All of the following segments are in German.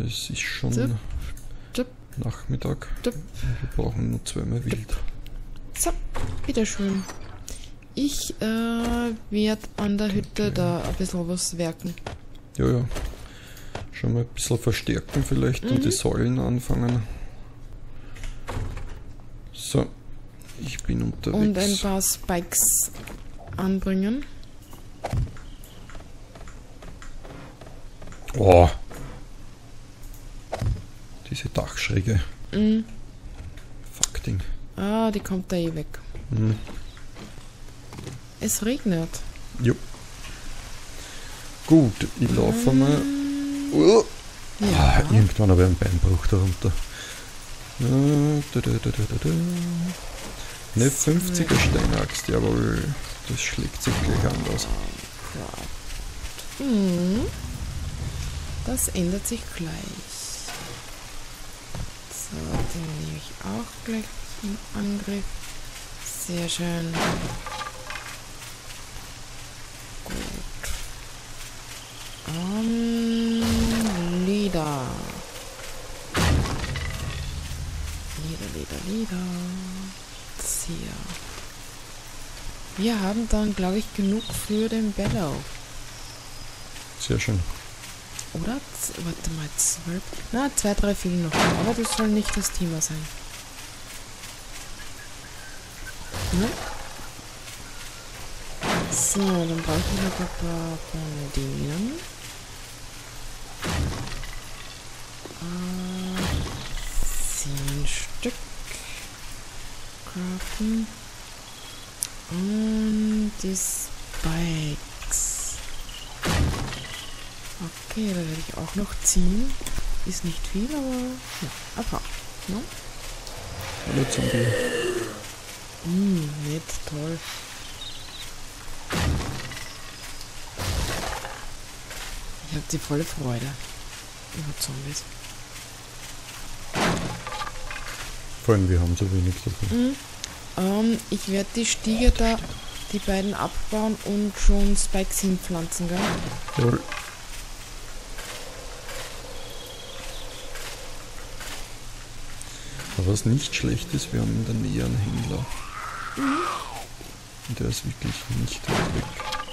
es ist schon Zup, zup, Nachmittag. zup. Wir brauchen nur zweimal Wild. So, bitteschön. Ich werde an der Hütte da ein bisschen was werken. Ja, ja. Schon mal ein bisschen verstärken vielleicht und die Säulen anfangen. So, ich bin unterwegs. Und ein paar Spikes anbringen. Oh. Diese Dachschräge. Mhm. Fuck Ding. Ah, die kommt da eh weg. Mhm. Es regnet. Jo. Gut, ich laufe mal. Ja. Irgendwann habe ich einen Beinbruch darunter. Eine 50er Steinaxt, jawohl. Das schlägt sich gleich anders. Mhm. Das ändert sich gleich. So, den nehme ich auch gleich in Angriff. Sehr schön. Gut. Lieder. Lieder. Sehr. Wir haben dann, glaube ich, genug für den Bellow. Sehr schön. Oder? Warte mal, 12. Na, 2, 3 fehlen noch. Aber das soll nicht das Thema sein. Ne? So, dann brauche ich noch ein paar Bandinen. 10 Stück. Craften. Und die Spikes. Okay, da werde ich auch noch ziehen. Ist nicht viel, aber ja, ein paar. No? Hallo Zombie. Nett, toll. Ich habe die volle Freude über Zombies. Vor allem, wir haben so wenig davon. Ich werde die Stiege da, die beiden abbauen und schon Spikes hinpflanzen, gell? Jawohl. Aber was nicht schlecht ist, wir haben in der Nähe einen Händler. Und der ist wirklich nicht weit weg.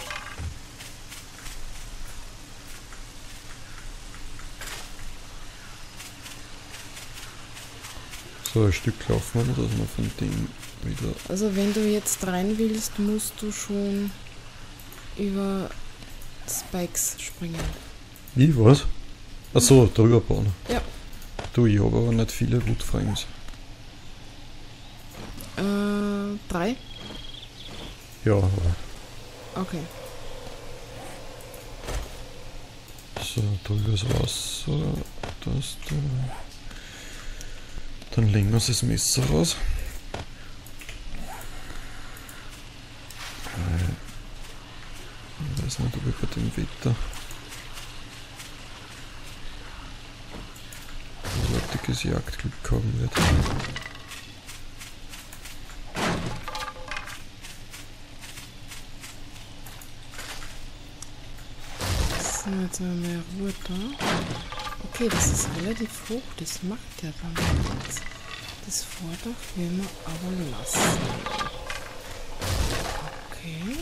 So, ein Stück laufen wir, dass wir von dem wieder... Also wenn du jetzt rein willst, musst du schon über Spikes springen. Wie, was? Achso, drüber bauen. Ja. Du, ich habe aber nicht viele Woodframes. 3? Ja, aber... Okay. So, drüber das Wasser, das da. Dann legen wir das Messer raus. Ich weiß nicht, ob ich bei dem Wetter großartiges Jagdglück haben wird. So, jetzt haben wir mehr Ruhe da. Okay, das ist relativ hoch, das macht ja dann nichts. Das Vordach will man aber lassen. Okay.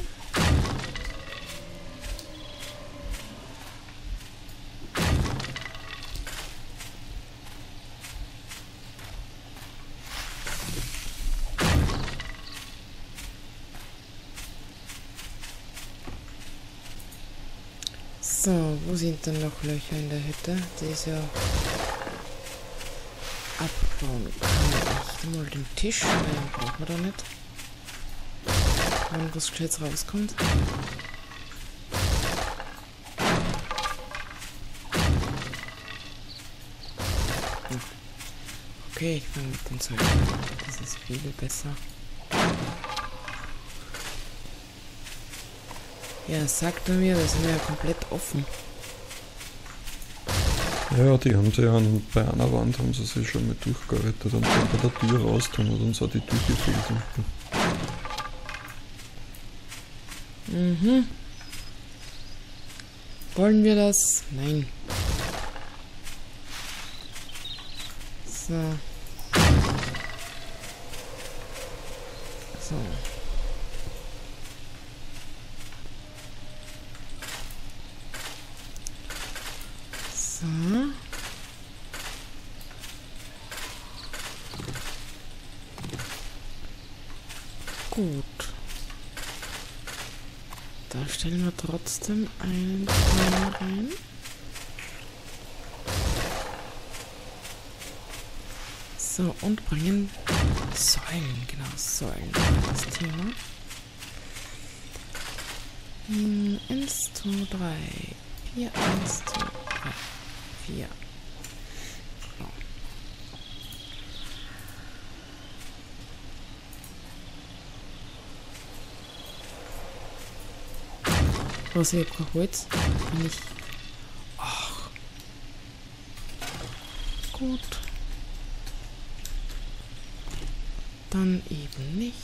So, wo sind denn noch Löcher in der Hütte? Die ist ja abbauen. Kann ich mal den Tisch, weil den brauchen wir da nicht. Wenn was jetzt rauskommt. Okay, ich fange mit den Säulen. Das ist viel besser. Ja, sagt er mir, das sind ja komplett offen. Ja, die haben sie ja bei einer Wand haben sie sich schon mal durchgearbeitet und dann bei der Tür raus tun und uns hat die Tür gefehlt unten. Mhm. Wollen wir das? Nein. So. So. So. Gut. Da stellen wir trotzdem einen Timer rein. So, und bringen Säulen, genau, Säulen, das Thema. 1, 2, 3, 4, 1, 2, 3, 4. Genau. Was, ich hab kein Holz? Bin ich... Ach. Gut. Dann eben nicht.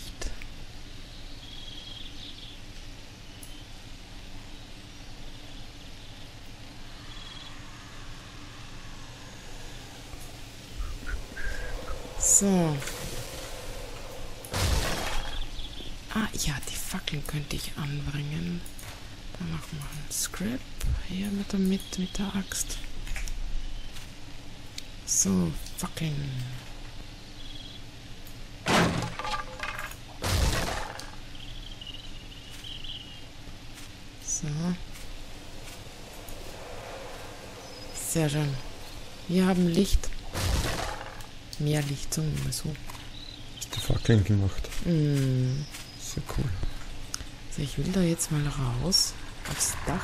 So. Ah, ja, die Fackeln könnte ich anbringen. Dann machen wir einen Scrap hier mit der Axt. So, Fackeln. So. Sehr schön. Wir haben Licht. Mehr Licht, sagen wir mal so. Hast du Fackeln gemacht? Mm. Sehr cool. So, ich will da jetzt mal raus aufs Dach.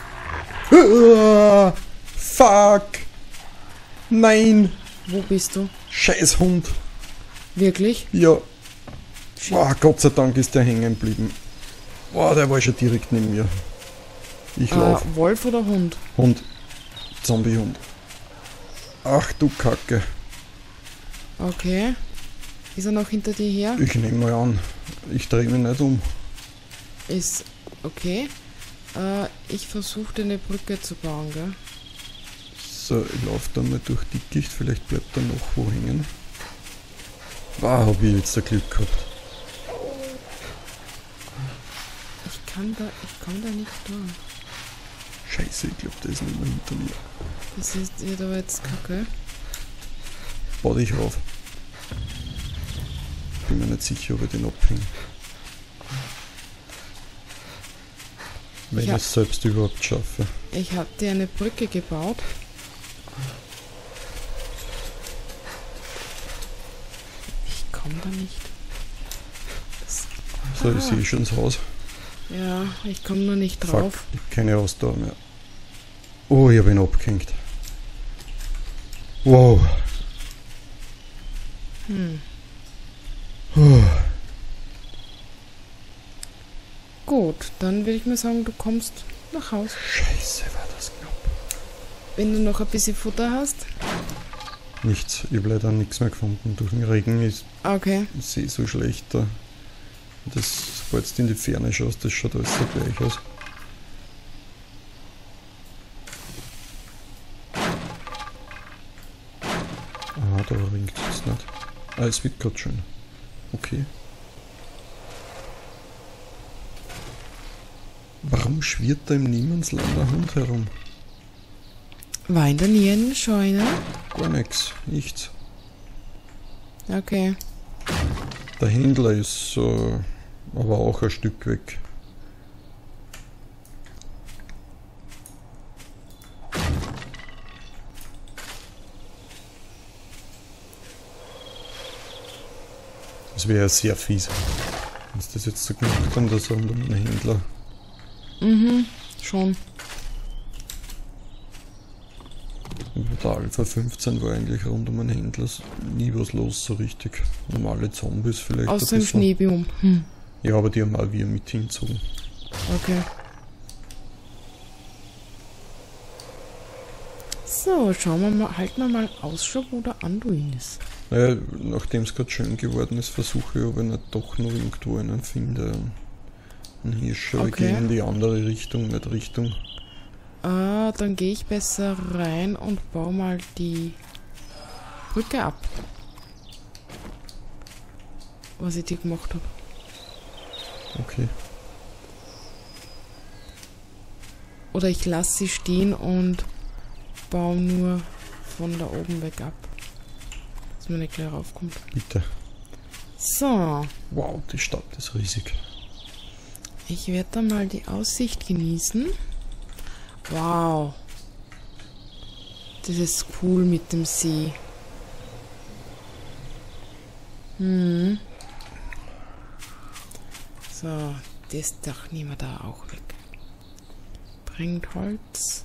Fuck! Nein! Wo bist du? Scheiß Hund! Wirklich? Ja. Shit. Boah, Gott sei Dank ist der hängen geblieben. Boah, der war schon direkt neben mir. Ich lauf. Wolf oder Hund? Hund. Zombiehund. Ach du Kacke. Okay. Ist er noch hinter dir her? Ich nehme mal an. Ich drehe mich nicht um. Ist okay. Ich versuche eine Brücke zu bauen, gell? So, ich laufe dann mal durch die Gicht. Vielleicht bleibt er noch wo hängen. Wow, hab ich jetzt ein Glück gehabt. Ich komme da nicht durch. Scheiße, ich glaube, der ist nicht mehr hinter mir. Das wird aber jetzt kacke. Bau dich rauf. Bin mir nicht sicher, ob ich den abhänge. Wenn ich es selbst überhaupt schaffe. Ich habe dir eine Brücke gebaut. Ich komme da nicht. So, ich sehe schon das Haus. Ja, ich komme nur nicht drauf. Fuck, ich hab keine Ausdauer mehr. Oh, ich habe ihn abgehängt. Wow. Gut, dann würde ich mal sagen, du kommst nach Haus. Scheiße, war das knapp. Wenn du noch ein bisschen Futter hast. Nichts, ich habe leider nichts mehr gefunden. Durch den Regen ist Okay. ich sehe so schlecht da. Das, sobald du in die Ferne schaust, das schaut alles so gleich aus. Ah, da ringt es jetzt nicht. Ah, es wird gerade schön. Okay. Warum schwirrt da im Niemandsland ein Hund herum? War in der Nähe eine Scheune? Gar nichts, nichts. Okay. Der Händler ist aber auch ein Stück weg. Das wäre ja sehr fies, wenn sie das jetzt so gemacht haben, dass er unter meinen Händler. Schon. Der Alpha 15 war eigentlich rund um einen Händler nie was los so richtig. Normale Zombies vielleicht. Aus dem Schneebiom. Ja, aber die haben auch wir mit hinzogen. Okay. So, schauen wir mal, halten wir mal Ausschau, wo der Anduin ist. Naja, nachdem es gerade schön geworden ist, versuche ich, ob ich nicht doch noch irgendwo einen finde. Ein Hirsch, aber ich gehe in die andere Richtung, nicht Richtung. Dann gehe ich besser rein und baue mal die Brücke ab. was ich dir gemacht habe. Okay. Oder ich lasse sie stehen und baue nur von da oben weg ab. Dass man nicht gleich raufkommt. Bitte. So. Wow, die Stadt ist riesig. Ich werde dann mal die Aussicht genießen. Wow. Das ist cool mit dem See. So, das Dach nehmen wir da auch weg. Bringt Holz.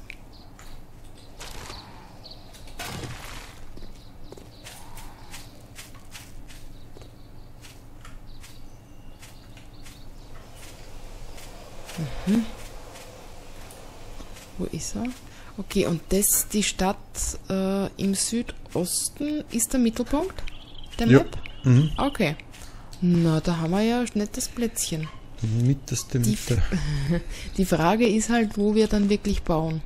Wo ist er? Okay, und das, die Stadt im Südosten, ist der Mittelpunkt der Map? Mhm. Okay. Na, da haben wir ja ein nettes Plätzchen. Mitteste Mitte. Die Frage ist halt, wo wir dann wirklich bauen.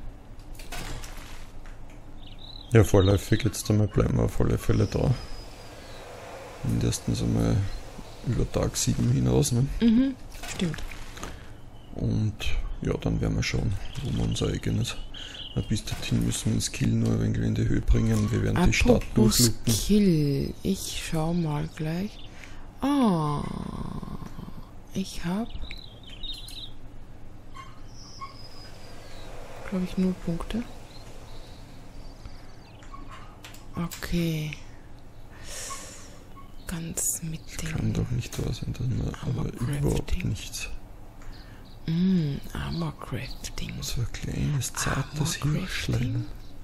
Ja, vorläufig jetzt einmal bleiben wir auf alle Fälle da. Mindestens einmal über Tag 7 hinaus. Ne? Mhm, stimmt. Und ja, dann werden wir schauen, wo wir unser eigenes. Bis dorthin müssen wir den Skill nur ein wenig in die Höhe bringen. Wir werden die Stadt durchlupen. Skill. Ich schau mal gleich. Ah, ich habe, glaube ich, 0 Punkte. Okay. Ganz mit dem. Kann doch nicht wahr sein, dass man aber überhaupt nichts. Armor Crafting. So ein kleines, zartes Hirschlein.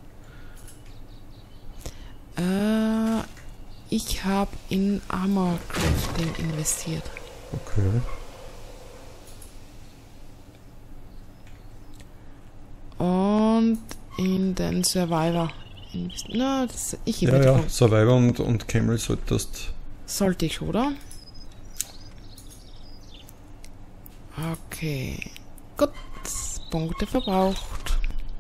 Ich habe in Armor Crafting investiert. Okay. Und in den Survivor. Na, das, ja, Survivor und Camel solltest. Sollte ich, oder? Okay. Gut. Punkte verbraucht.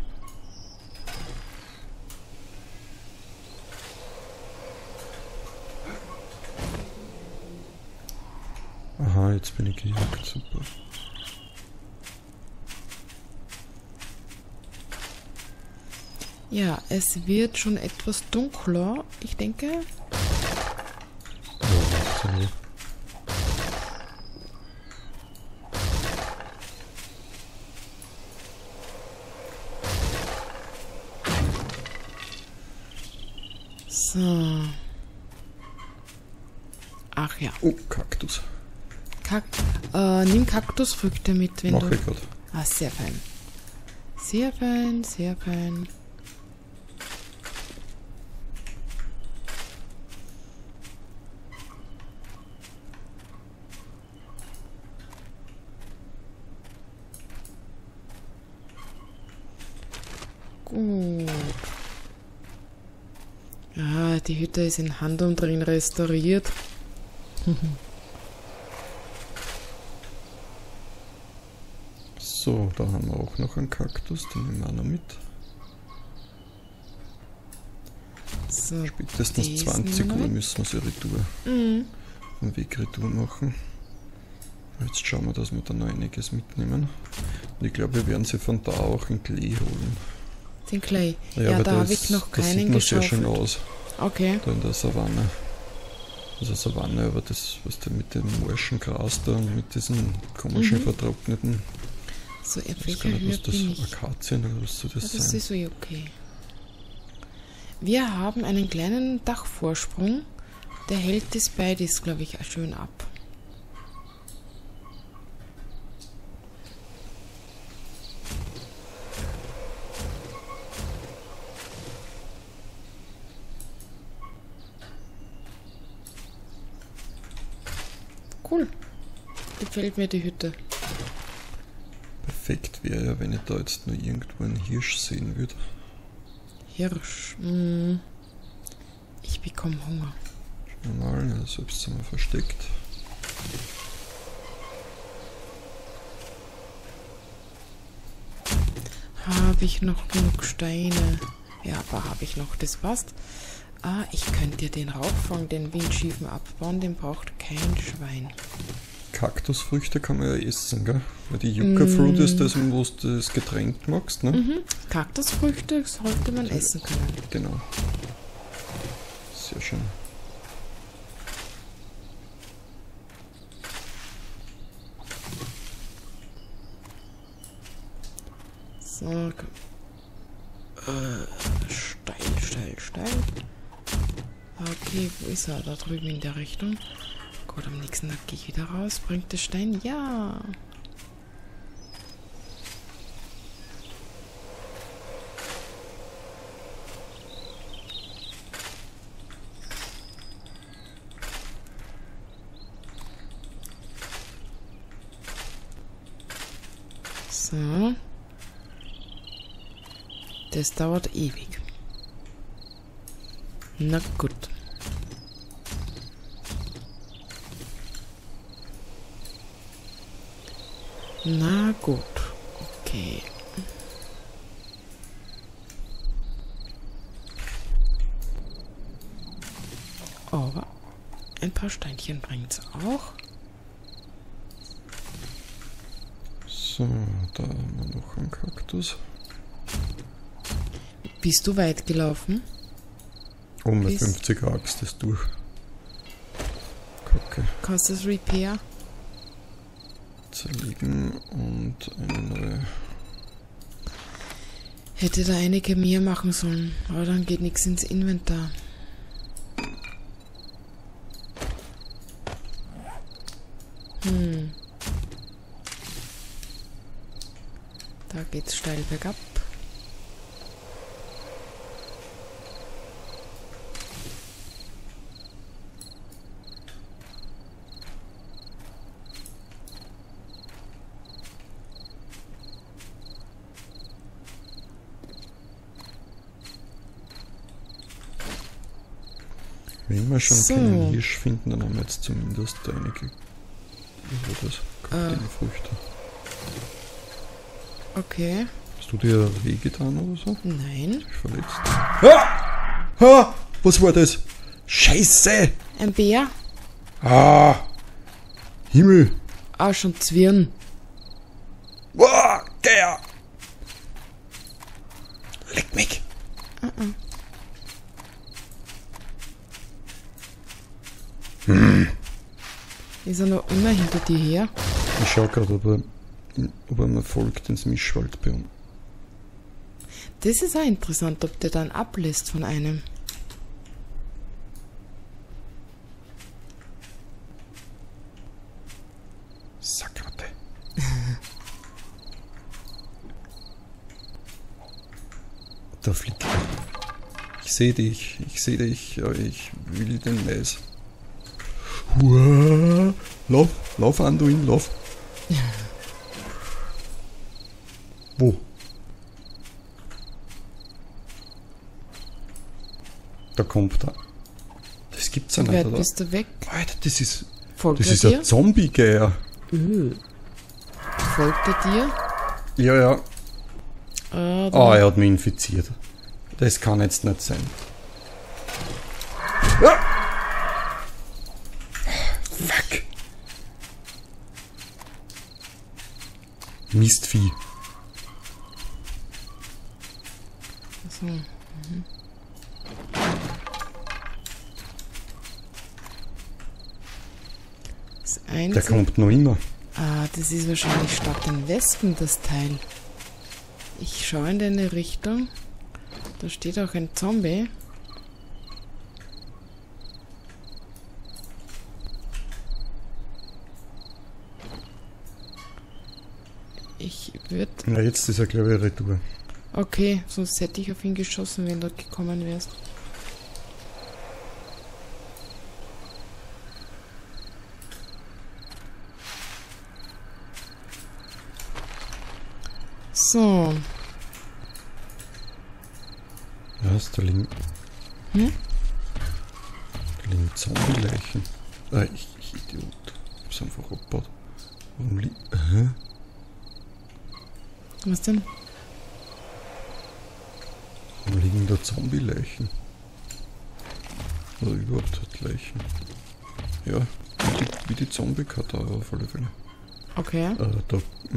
Aha, jetzt bin ich gejagt. Super. Ja, es wird schon etwas dunkler, ich denke. Ja, sorry. So. Ach ja. Oh, Kaktus. Nimm Kaktusfrüchte mit, wenn Mach du... ich grad. Ah, sehr fein. Sehr fein, sehr fein. Gut. Ah, die Hütte ist in Handumdrehen restauriert. So, da haben wir auch noch einen Kaktus, den nehmen wir auch noch mit. So, spätestens 20 Uhr müssen wir sie Retour. Vom Weg Retour machen. Jetzt schauen wir, dass wir da noch einiges mitnehmen. Und ich glaube, wir werden sie von da auch in Klee holen. Den Clay. Ja, da habe ich noch keinen geschaufelt. Das sieht geschaufelt. sehr schön aus. Okay. Da in der Savanne. Also Savanne, aber das, was da mit dem morschen Gras da und mit diesen komischen vertrockneten. So, Ich weiß welcher gar nicht, Höhe was das bin ich? Akazien oder was soll das Das sein? ist so okay. Wir haben einen kleinen Dachvorsprung. Der hält das beides, glaube ich, schön ab. Cool. Gefällt mir die Hütte. Perfekt wäre ja, wenn ich da jetzt nur irgendwo einen Hirsch sehen würde. Hirsch. Ich bekomme Hunger. Normal, ja, selbst sind wir versteckt. Habe ich noch genug Steine? Ja, aber habe ich noch, das passt. Ah, ich könnte ja den Rauchfang, den Windschiefen abbauen, den braucht kein Schwein. Kaktusfrüchte kann man ja essen, gell? Weil die Yucca-Fruit ist das, wo du das Getränk magst, ne? Mhm. Kaktusfrüchte sollte man essen können. Genau. Sehr schön. So. Steil. Okay, wo ist er? Da drüben in der Richtung. Gut, am nächsten Tag gehe ich wieder raus. Bringt der Stein? Ja. So. Das dauert ewig. Na gut. Na gut. Okay. Aber ein paar Steinchen bringt's auch. So, da haben wir noch einen Kaktus. Bist du weit gelaufen? Mit 50 Axt ist durch. Kacke. Kannst du das Repair? Zerlegen und eine neue. Hätte da einige mehr machen sollen, aber dann geht nichts ins Inventar. Da geht's steil bergab. Wenn wir schon keinen Hirsch finden, dann haben wir jetzt zumindest einige Früchte. Okay. Hast du dir wehgetan oder so? Nein. Dich verletzt? Ah! Ah! Was war das? Scheiße! Ein Bär? Ah! Himmel! Ah, schon Zwirn. Wow! Der! Leck mich! Ist er noch immer hinter dir her? Ich schau gerade, ob er mir folgt ins Mischwaldbiom. Das ist auch interessant, ob der dann ablässt von einem. Sackratte. Da fliegt er. Ich sehe dich, aber ich will den Mais. Hua. Lauf, Anduin, lauf. Wo? Da kommt er. Das gibt's ja nicht, oder? Bist du weg? Alter, das ist Folgt er dir? ein Zombie-Geier. Folgt er dir? Ja. Dann Er hat mich infiziert. Das kann jetzt nicht sein. Ah! Fuck. Mistvieh. So. Das Der Einzige... kommt noch immer. Ah, das ist wahrscheinlich statt den Wespen, das Teil. Ich schaue in deine Richtung. Da steht auch ein Zombie. Ich würde... Na, jetzt ist er, glaube ich, retour. Okay, sonst hätte ich auf ihn geschossen, wenn du gekommen wärst. So. Was? Da liegen... Da liegen Zombie-Leichen. Ich Idiot. Ich hab's einfach abgebaut. Warum liegen... Was denn? Warum liegen da Zombie-Leichen? Oder überhaupt hat Leichen. Ja, wie die Zombie-Karte auf alle Fälle. Okay. Da.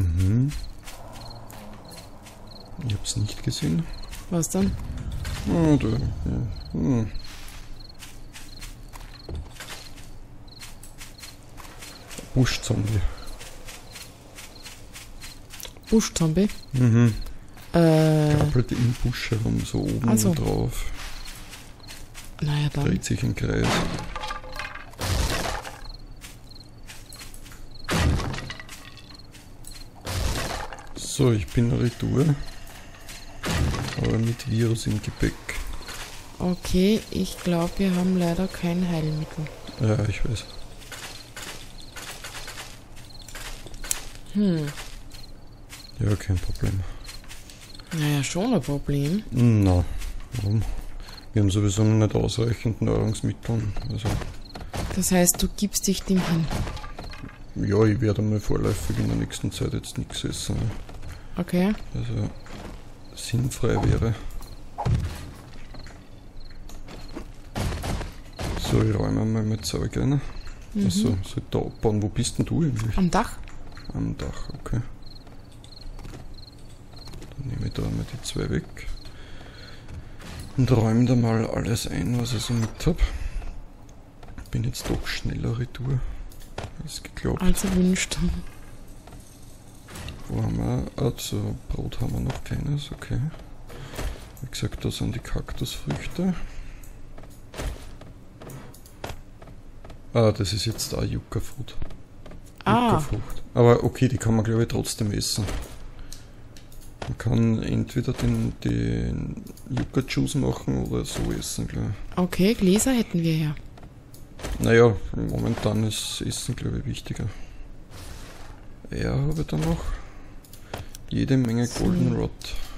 Ich hab's nicht gesehen. Was dann? Oh, da. Ja. Busch-Zombie. Busch-Zombie? Krabbelt im Busch herum, so oben Also. drauf. Naja, dann. Dreht sich im Kreis. So, ich bin retour. Aber mit Virus im Gepäck. Okay, ich glaube, wir haben leider kein Heilmittel. Ja, ich weiß. Ja, kein Problem. Naja, schon ein Problem. Na, warum? Wir haben sowieso noch nicht ausreichend Nahrungsmittel. Also, Das heißt, du gibst dich dem hin. ja, ich werde mal vorläufig in der nächsten Zeit jetzt nichts essen. Okay. Also, sinnfrei wäre. So, ich räume mal mein Zeug ein. Also, soll ich da abbauen? Wo bist denn du eigentlich? Am Dach? Am Dach, okay. Dann nehme ich da mal die zwei weg. Und räume da mal alles ein, was ich so mit habe. Bin jetzt doch schneller retour als geglaubt. Als erwünscht. Wo haben wir? Also, Brot haben wir noch keines, okay. Wie gesagt, da sind die Kaktusfrüchte. Ah, das ist jetzt auch Yucca-Fruit. Yucca-Frucht. Aber okay, die kann man glaube ich trotzdem essen. Man kann entweder den Yucca-Juice machen oder so essen, glaube ich. Okay, Gläser hätten wir ja. Naja, momentan ist Essen glaube ich wichtiger. Eier habe ich da noch. Jede Menge Goldenrod.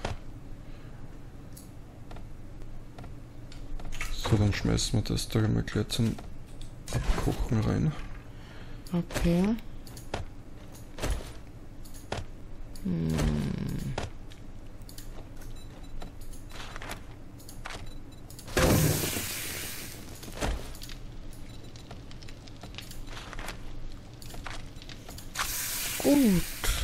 So, dann schmeißen wir das da mal gleich zum Abkochen rein. Okay. Gut.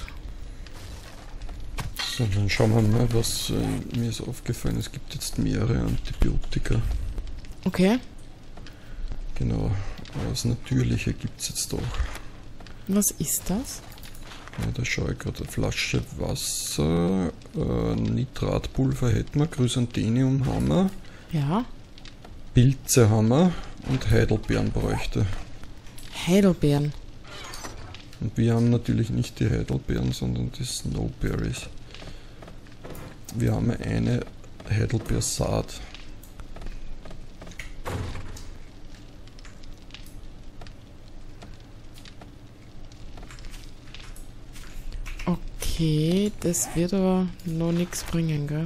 So, dann schauen wir mal, was mir ist aufgefallen. Es gibt jetzt mehrere Antibiotika. Okay. Genau, das Natürliche gibt es jetzt auch. Was ist das? Ja, da schaue ich gerade, eine Flasche Wasser, Nitratpulver hätten wir, Chrysanthemum haben wir, Ja. Pilze haben wir und Heidelbeeren bräuchte. Heidelbeeren. Und wir haben natürlich nicht die Heidelbeeren, sondern die Snowberries. Wir haben eine Heidelbeersaat. Okay, das wird aber noch nichts bringen, gell?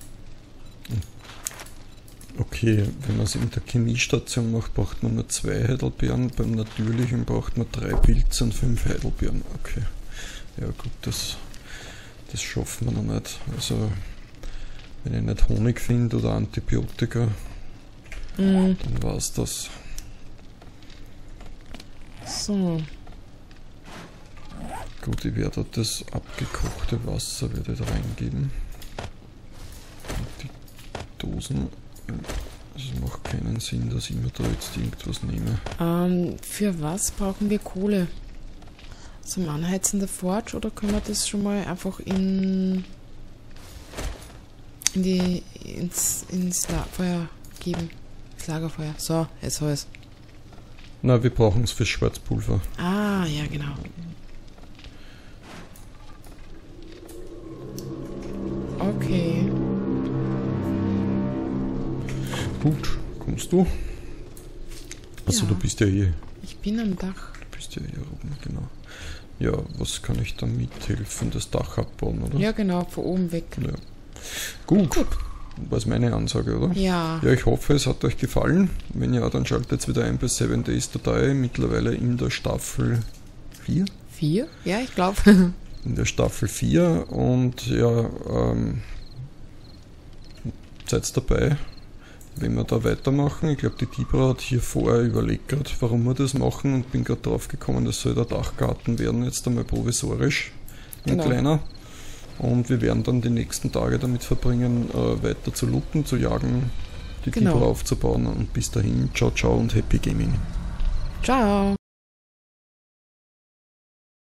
Okay, wenn man es in der Chemiestation macht, braucht man nur 2 Heidelbeeren, beim Natürlichen braucht man 3 Pilze und 5 Heidelbeeren. Okay, ja gut, das schaffen wir noch nicht. Also, wenn ich nicht Honig finde oder Antibiotika, dann war es das. So. Gut, ich werde das abgekochte Wasser werde ich da reingeben. Und die Dosen. Es macht keinen Sinn, dass ich mir da jetzt irgendwas nehme. Für was brauchen wir Kohle? Zum Anheizen der Forge oder können wir das schon mal einfach ins Feuer geben? Das Lagerfeuer. So, jetzt habe ich es. Na, wir brauchen es für Schwarzpulver. Ah, ja, genau. Okay. Gut, kommst du? Achso, Ja. du bist ja hier. Ich bin am Dach. Du bist ja hier oben, genau. Ja, was kann ich da mithelfen? Das Dach abbauen, oder? Ja, genau, von oben weg. Ja. Gut. War meine Ansage, oder? Ja. Ja, ich hoffe, es hat euch gefallen. Wenn ja, dann schaltet jetzt wieder ein bei 7 Days to Die, mittlerweile in der Staffel 4. 4? Ja, ich glaube. In der Staffel 4 und ja, seid dabei. wenn wir da weitermachen, ich glaube, die Dibra hat hier vorher überlegt gerade, warum wir das machen und bin gerade drauf gekommen, das soll der Dachgarten werden, jetzt einmal provisorisch, ein kleiner. Und wir werden dann die nächsten Tage damit verbringen, weiter zu looten, zu jagen, die Dibra aufzubauen und bis dahin, ciao, ciao und happy gaming. Ciao.